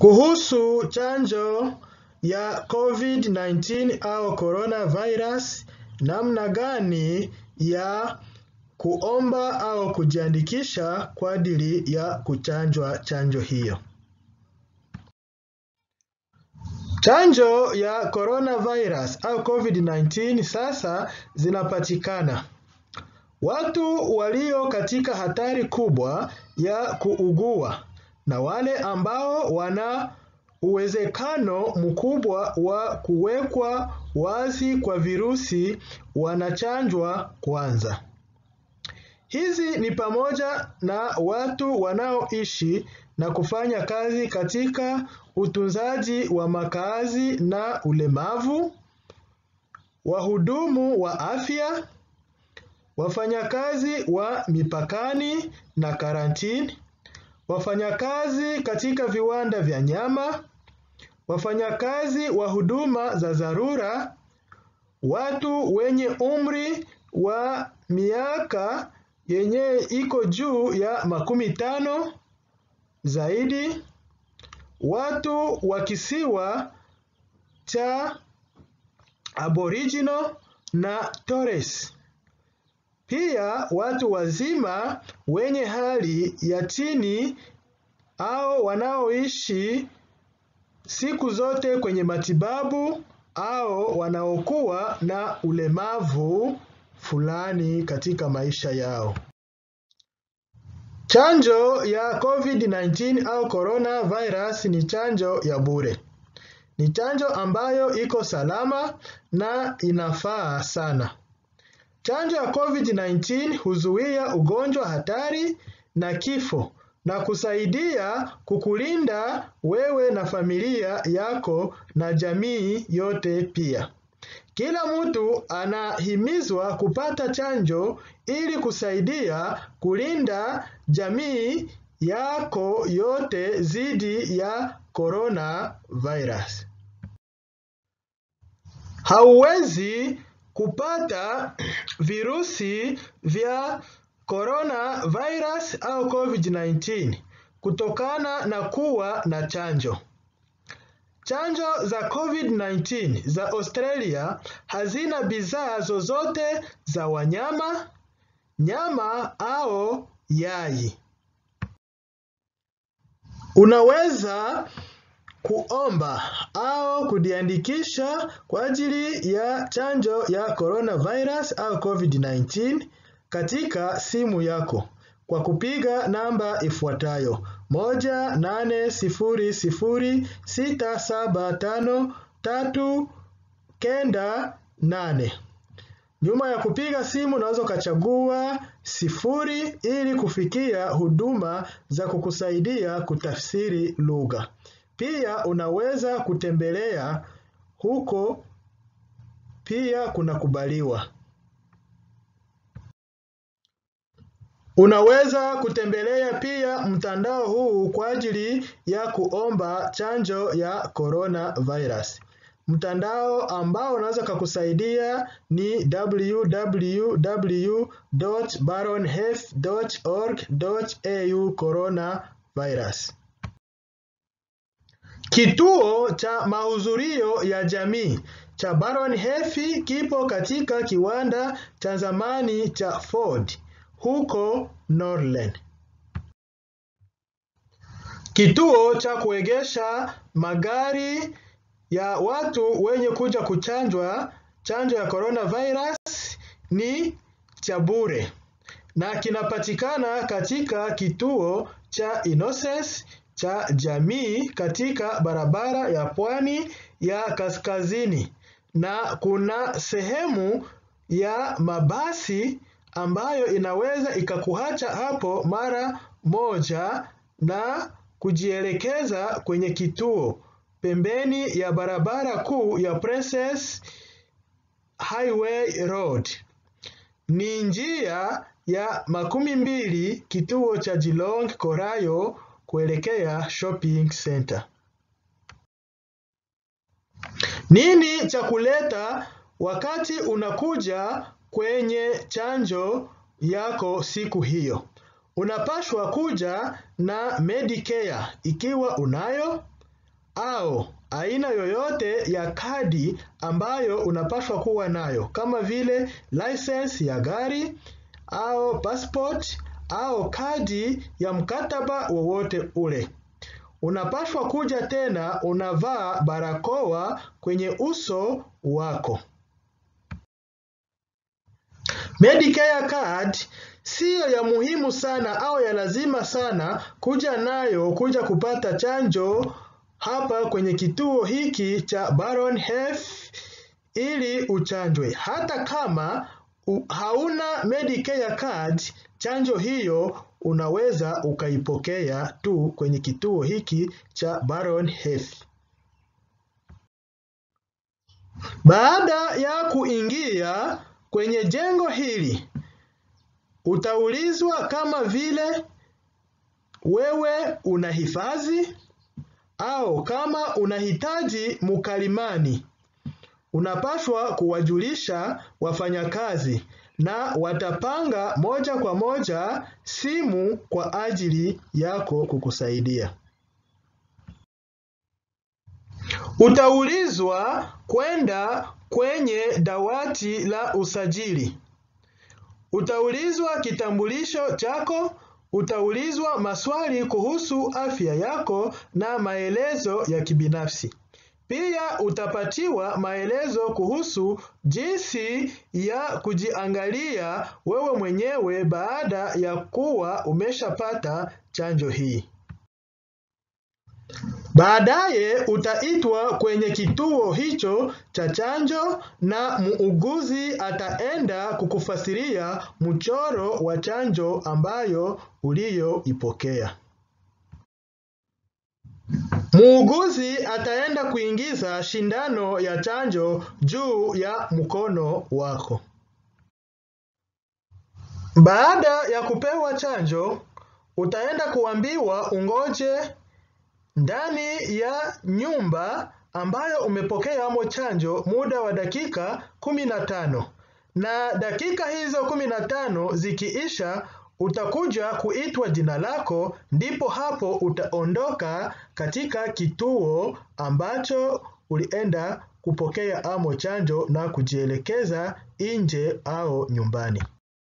Kuhusu chanjo ya COVID-19 au coronavirus, namna gani ya kuomba au kujiandikisha kwa ajili ya kuchanjwa chanjo hiyo. Chanjo ya coronavirus au COVID-19 sasa zinapatikana. Watu walio katika hatari kubwa ya kuugua na wale ambao wana uwezekano mkubwa wa kuwekwa wazi kwa virusi wanachanjwa kwanza. Hizi ni pamoja na watu wanaoishi na kufanya kazi katika utunzaji wa makazi na ulemavu, wahudumu wa afya, wafanyakazi wa mipakani na karantini, wafanyakazi katika viwanda vya nyama, wafanyakazi wa huduma za dharura, watu wenye umri wa miaka yenye iko juu ya 50 zaidi, watu wa kisiwa cha Aboriginal na Torres. Pia watu wazima wenye hali ya chini au wanaoishi siku zote kwenye matibabu au wanaokuwa na ulemavu fulani katika maisha yao. Chanjo ya COVID-19 au coronavirus ni chanjo ya bure. Ni chanjo ambayo iko salama na inafaa sana. Chanjo ya COVID-19 huzuia ugonjwa hatari na kifo na kusaidia kukulinda wewe na familia yako na jamii yote pia. Kila mtu anahimizwa kupata chanjo ili kusaidia kulinda jamii yako yote dhidi ya coronavirus. Hauwezi kupata virusi vya coronavirus au COVID-19 kutokana na kuwa na chanjo. Chanjo za COVID-19 za Australia hazina bidhaa zozote za wanyama, nyama au yai. Unaweza kuomba au kujiandikisha kwa ajili ya chanjo ya coronavirus au COVID-19 katika simu yako kwa kupiga namba ifuatayo 1-800-675-398. Nyuma ya kupiga simu unaweza ukachagua 0 ili kufikia huduma za kukusaidia kutafsiri lugha. Pia unaweza kutembelea huko, pia kunakubaliwa. Unaweza kutembelea pia mtandao huu kwa ajili ya kuomba chanjo ya coronavirus. Mtandao ambao unaweza kukusaidia ni www.baronhealth.org.au coronavirus. Kituo cha mahudhurio ya jamii cha Baron Health kipo katika kiwanda cha zamani cha Ford huko Northland. Kituo cha kuegesha magari ya watu wenye kuja kuchanjwa chanjo ya coronavirus ni cha bure na kinapatikana katika kituo cha Innocence cha jamii katika barabara ya pwani ya kaskazini, na kuna sehemu ya mabasi ambayo inaweza ikakuacha hapo mara moja na kujielekeza kwenye kituo pembeni ya barabara kuu ya Princess Highway Road. Ni njia ya 12 kituo cha Geelong Corayo kuelekea shopping center. Nini cha kuleta wakati unakuja kwenye chanjo yako siku hiyo? Unapaswa kuja na Medicare ikiwa unayo, au aina yoyote ya kadi ambayo unapaswa kuwa nayo, kama vile license ya gari au passport au kadi ya mkataba wowote ule. Unapaswa kuja tena unavaa barakoa kwenye uso wako. Medicare card siyo ya muhimu sana au ya lazima sana kuja nayo kuja kupata chanjo hapa kwenye kituo hiki cha Baron Health ili uchanjwe. Hata kama hauna Medicare card, chanjo hiyo unaweza ukaipokea tu kwenye kituo hiki cha Baron Health. Baada ya kuingia kwenye jengo hili, utaulizwa kama vile wewe unahifadhi au kama unahitaji mkalimani. Unapaswa kuwajulisha wafanyakazi na watapanga moja kwa moja simu kwa ajili yako kukusaidia. Utaulizwa kwenda kwenye dawati la usajili. Utaulizwa kitambulisho chako, utaulizwa maswali kuhusu afya yako na maelezo ya kibinafsi. Pia utapatiwa maelezo kuhusu jinsi ya kujiangalia wewe mwenyewe baada ya kuwa umeshapata chanjo hii. Baadaye utaitwa kwenye kituo hicho cha chanjo na muuguzi ataenda kukufasiria mchoro wa chanjo ambayo uliyoipokea. Muuguzi ataenda kuingiza shindano ya chanjo juu ya mkono wako. Baada ya kupewa chanjo, utaenda kuambiwa ungoje ndani ya nyumba ambayo umepokea amo chanjo muda wa dakika 15. Na dakika hizo 15 zikiisha, utakuja kuitwa jina lako, ndipo hapo utaondoka katika kituo ambacho ulienda kupokea amo chanjo na kujielekeza nje au nyumbani.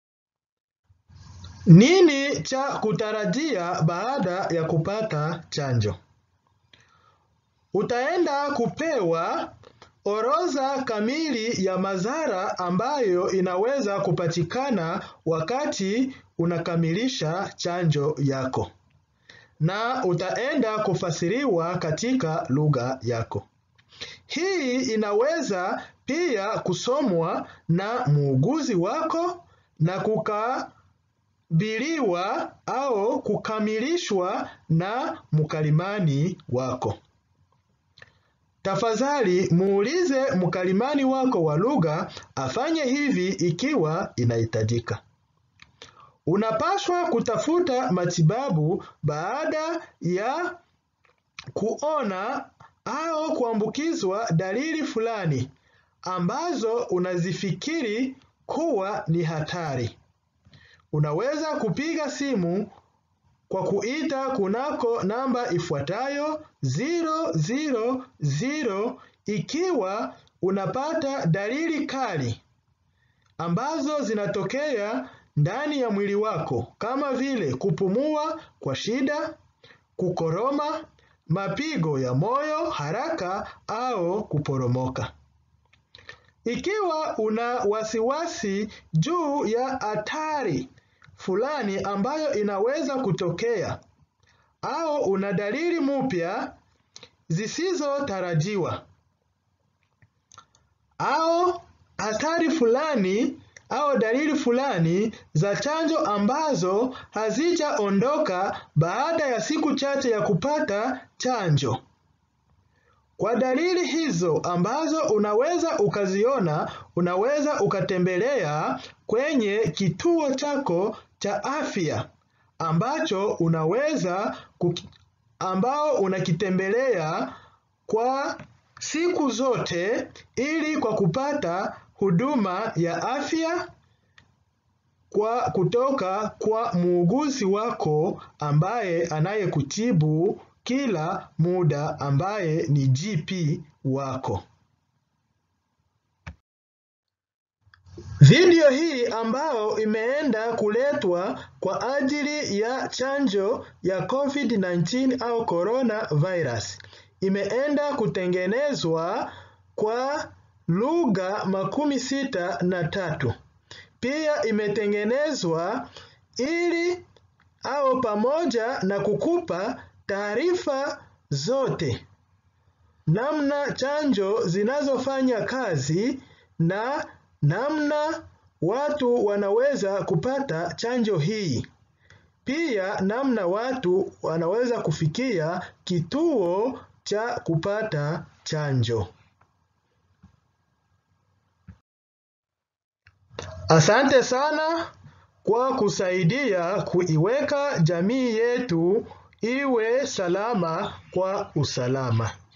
Nini cha kutarajia baada ya kupata chanjo? Utaenda kupewa orodha kamili ya madhara ambayo inaweza kupatikana wakati unakamilisha chanjo yako. Na utaenda kufasiriwa katika lugha yako. Hii inaweza pia kusomwa na muuguzi wako na kukabiliwa au kukamilishwa na mkalimani wako. Tafadhali muulize mkalimani wako wa lugha afanye hivi ikiwa inahitajika. Unapaswa kutafuta matibabu baada ya kuona au kuambukizwa dalili fulani ambazo unazifikiri kuwa ni hatari. Unaweza kupiga simu kwa kuita kunako namba ifuatayo 000 ikiwa unapata dalili kali ambazo zinatokea ndani ya mwili wako, kama vile kupumua kwa shida, kukoroma, mapigo ya moyo haraka au kuporomoka. Ikiwa una wasiwasi juu ya hatari fulani ambayo inaweza kutokea au una dalili mpya zisizotarajiwa au hatari fulani au dalili fulani za chanjo ambazo hazijaondoka baada ya siku chache ya kupata chanjo. Kwa dalili hizo ambazo unaweza ukaziona, unaweza ukatembelea kwenye kituo chako cha afya ambao unakitembelea kwa siku zote ili kwa kupata huduma ya afya kutoka kwa muuguzi wako ambaye anayekutibu kila muda ambaye ni GP wako. Video hii ambao imeenda kuletwa kwa ajili ya chanjo ya COVID-19 au coronavirus imeenda kutengenezwa kwa lugha 63. Pia imetengenezwa ili au pamoja na kukupa taarifa zote, namna chanjo zinazofanya kazi na namna watu wanaweza kupata chanjo hii. Pia namna watu wanaweza kufikia kituo cha kupata chanjo. Asante sana kwa kusaidia kuiweka jamii yetu iwe salama kwa usalama.